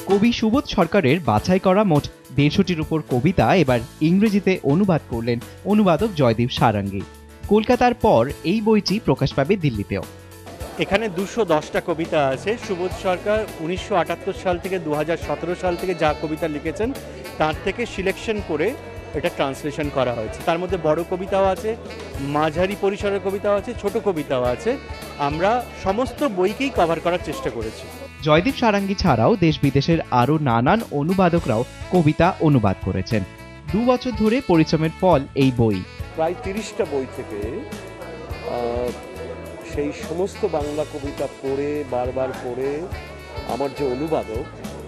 কবি সুবোধ সরকারের বাছাই করা মোট ১৫০টির উপর কবিতা এবার ইংরেজিতে অনুবাদ করলেন অনুবাদক জয়দীপ সারাঙ্গী। কলকাতার পর এই বইটি প্রকাশ পাবে দিল্লিতেও। এখানে ২১০টা কবিতা আছে। সুবোধ সরকার ১৯৭৮ সাল থেকে ২০১৭ সাল থেকে যা কবিতা লিখেছেন তার থেকে সিলেকশন করে এটা ট্রান্সলেশন করা হয়েছে। তার মধ্যে বড় কবিতাও আছে, মাঝারি পরিসরের কবিতাও আছে, ছোট কবিতাও আছে। আমরা সমস্ত বইকেই কভার করার চেষ্টা করেছি। জয়দীপ সারাঙ্গী ছাড়াও দেশ বিদেশের আরও নানান অনুবাদকরাও কবিতা অনুবাদ করেছেন। ২ বছর ধরে পরিশ্রমের ফল এই বই। প্রায় ৩০টা বই থেকে সেই সমস্ত বাংলা কবিতা পড়ে বারবার পড়ে আমার যে অনুবাদক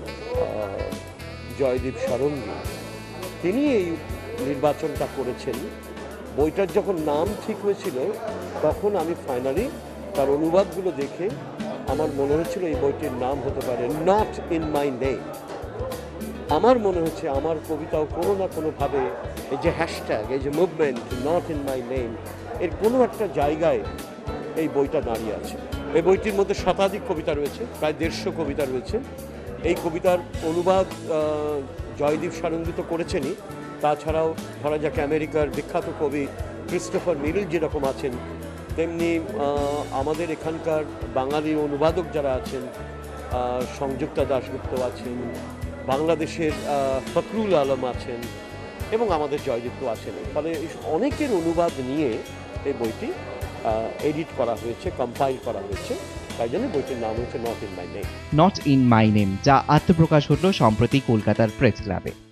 জয়দীপ সারঙ্গী, তিনি এই নির্বাচনটা করেছেন। বইটার যখন নাম ঠিক হয়েছিল তখন আমি ফাইনালি তার অনুবাদগুলো দেখে আমার মনে হচ্ছিল এই বইটির নাম হতে পারে নট ইন মাই নেম। আমার মনে হচ্ছে আমার কবিতাও কোনো না কোনোভাবে এই যে হ্যাশট্যাগ, এই যে movement not in my name, এর কোনো একটা জায়গায় এই বইটা দাঁড়িয়ে আছে। এই বইটির মধ্যে শতাধিক কবিতা রয়েছে, প্রায় ১৫০ কবিতা রয়েছে। এই কবিতার অনুবাদ জয়দীপ সারঙ্গী তো করেছেনই, তাছাড়াও ধরা যাক আমেরিকার বিখ্যাত কবি ক্রিস্টোফার মিল যেরকম আছেন, তেমনি আমাদের এখানকার বাঙালি অনুবাদক যারা আছেন, সংযুক্তা দাশগুপ্ত আছেন, বাংলাদেশের ফখরুল আলম আছেন এবং আমাদের জয়দীপ আছেন। ফলে অনেকের অনুবাদ নিয়ে এই বইটি এডিট করা হয়েছে, কম্পাইল করা হয়েছে। তাই জন্য বইটির নাম হচ্ছে not in my name. Not in my name, যা আত্মপ্রকাশ হলো সম্প্রতি কলকাতার প্রেস ক্লাবে।